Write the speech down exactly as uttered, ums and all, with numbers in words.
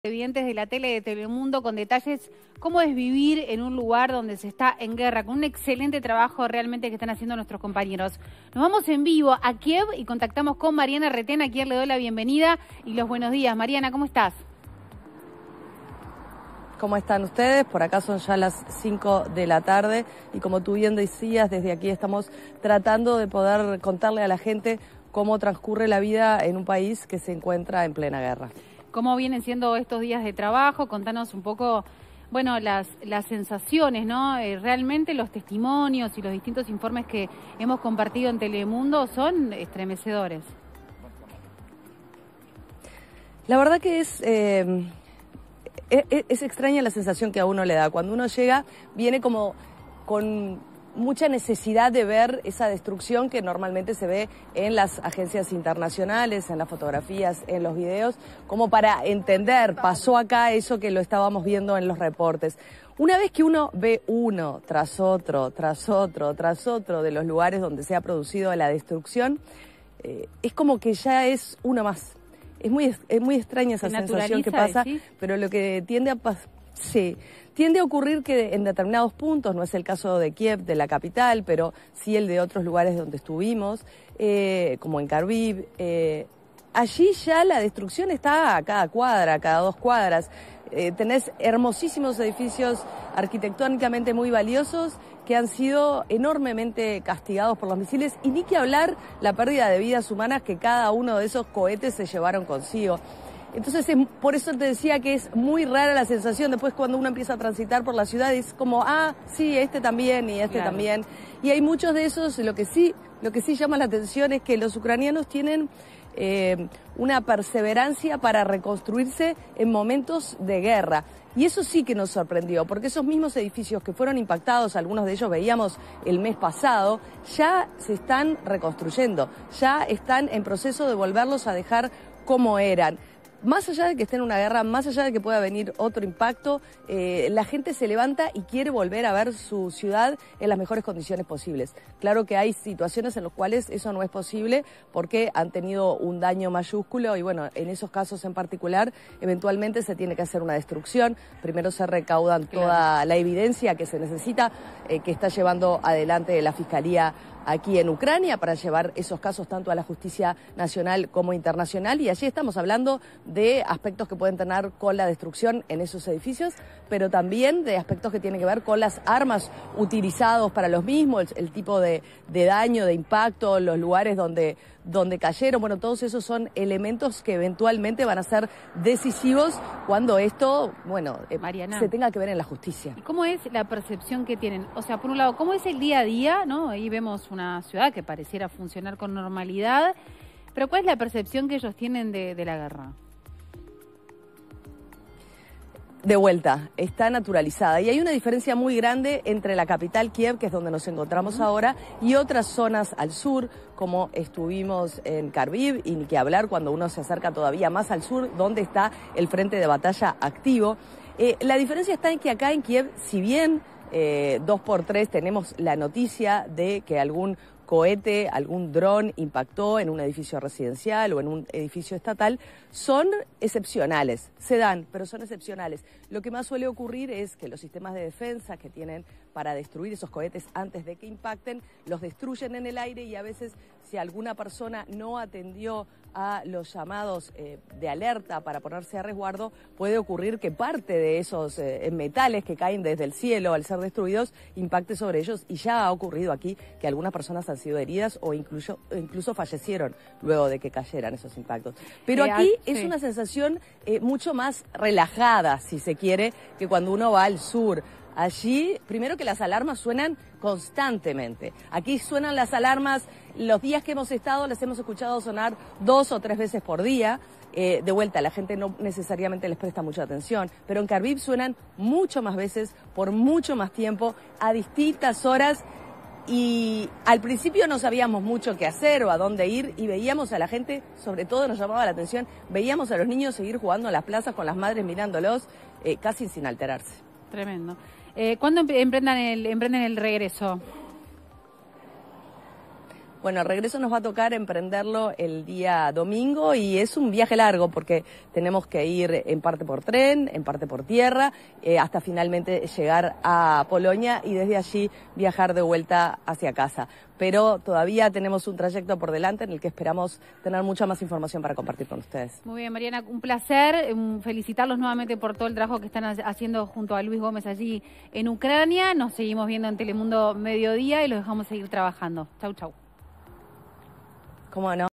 Televidentes de la tele de Telemundo con detalles cómo es vivir en un lugar donde se está en guerra, con un excelente trabajo realmente que están haciendo nuestros compañeros. Nos vamos en vivo a Kiev y contactamos con Mariana Retén, a quien le doy la bienvenida y los buenos días. Mariana, ¿cómo estás? ¿Cómo están ustedes? Por acá son ya las cinco de la tarde y como tú bien decías, desde aquí estamos tratando de poder contarle a la gente cómo transcurre la vida en un país que se encuentra en plena guerra. ¿Cómo vienen siendo estos días de trabajo? Contanos un poco, bueno, las, las sensaciones, ¿no? Eh, realmente los testimonios y los distintos informes que hemos compartido en Telemundo son estremecedores. La verdad que es, eh, es, es extraña la sensación que a uno le da. Cuando uno llega, viene como con mucha necesidad de ver esa destrucción que normalmente se ve en las agencias internacionales, en las fotografías, en los videos, como para entender, pasó acá eso que lo estábamos viendo en los reportes. Una vez que uno ve uno tras otro, tras otro, tras otro de los lugares donde se ha producido la destrucción, eh, es como que ya es uno más. Es muy, es muy extraña esa sensación que pasa, ¿decís? Pero lo que tiende a pasar... Sí, tiende a ocurrir que en determinados puntos, no es el caso de Kiev, de la capital, pero sí el de otros lugares donde estuvimos, eh, como en Kharkiv, eh, allí ya la destrucción está a cada cuadra, a cada dos cuadras. Eh, tenés hermosísimos edificios arquitectónicamente muy valiosos que han sido enormemente castigados por los misiles y ni que hablar la pérdida de vidas humanas que cada uno de esos cohetes se llevaron consigo. Entonces, es, por eso te decía que es muy rara la sensación después cuando uno empieza a transitar por la ciudad, es como, ah, sí, este también y este claro. también. Y hay muchos de esos, lo que sí, lo que sí llama la atención es que los ucranianos tienen eh, una perseverancia para reconstruirse en momentos de guerra. Y eso sí que nos sorprendió, porque esos mismos edificios que fueron impactados, algunos de ellos veíamos el mes pasado, ya se están reconstruyendo, ya están en proceso de volverlos a dejar como eran. Más allá de que esté en una guerra, más allá de que pueda venir otro impacto, eh, la gente se levanta y quiere volver a ver su ciudad en las mejores condiciones posibles. Claro que hay situaciones en las cuales eso no es posible porque han tenido un daño mayúsculo y bueno, en esos casos en particular, eventualmente se tiene que hacer una destrucción. Primero se recaudan toda claro. la evidencia que se necesita, eh, que está llevando adelante la Fiscalía aquí en Ucrania para llevar esos casos tanto a la justicia nacional como internacional y allí estamos hablando de aspectos que pueden tener con la destrucción en esos edificios, pero también de aspectos que tienen que ver con las armas utilizados para los mismos, el, el tipo de, de daño, de impacto, los lugares donde, donde cayeron, bueno, todos esos son elementos que eventualmente van a ser decisivos cuando esto, bueno, eh, Mariana, se tenga que ver en la justicia. ¿Y cómo es la percepción que tienen? O sea, por un lado, ¿cómo es el día a día, no? Ahí vemos una ciudad que pareciera funcionar con normalidad, pero ¿cuál es la percepción que ellos tienen de, de la guerra? De vuelta, está naturalizada y hay una diferencia muy grande entre la capital Kiev, que es donde nos encontramos uh-huh. ahora, y otras zonas al sur, como estuvimos en Kharkiv, y ni que hablar cuando uno se acerca todavía más al sur, donde está el frente de batalla activo. Eh, la diferencia está en que acá en Kiev, si bien eh, dos por tres tenemos la noticia de que algún cohete, algún dron impactó en un edificio residencial o en un edificio estatal, son excepcionales, se dan, pero son excepcionales. Lo que más suele ocurrir es que los sistemas de defensa que tienen para destruir esos cohetes antes de que impacten, los destruyen en el aire y a veces si alguna persona no atendió a los llamados eh, de alerta para ponerse a resguardo, puede ocurrir que parte de esos eh, metales que caen desde el cielo al ser destruidos impacte sobre ellos y ya ha ocurrido aquí que algunas personas han sido heridas o incluso, incluso fallecieron luego de que cayeran esos impactos. Pero aquí sí. es una sensación eh, mucho más relajada, si se quiere, que cuando uno va al sur. Allí, primero que las alarmas suenan constantemente. Aquí suenan las alarmas, los días que hemos estado las hemos escuchado sonar dos o tres veces por día. Eh, de vuelta, la gente no necesariamente les presta mucha atención, pero en Kharkiv suenan mucho más veces, por mucho más tiempo, a distintas horas. Y al principio no sabíamos mucho qué hacer o a dónde ir y veíamos a la gente, sobre todo nos llamaba la atención, veíamos a los niños seguir jugando en las plazas con las madres mirándolos, eh, casi sin alterarse. Tremendo. Eh, ¿Cuándo emprendan el, emprenden el regreso? Bueno, el regreso nos va a tocar emprenderlo el día domingo y es un viaje largo porque tenemos que ir en parte por tren, en parte por tierra, eh, hasta finalmente llegar a Polonia y desde allí viajar de vuelta hacia casa. Pero todavía tenemos un trayecto por delante en el que esperamos tener mucha más información para compartir con ustedes. Muy bien, Mariana, un placer. Felicitarlos nuevamente por todo el trabajo que están haciendo junto a Luis Gómez allí en Ucrania. Nos seguimos viendo en Telemundo Mediodía y los dejamos seguir trabajando. Chau, chau. ¿Cómo no?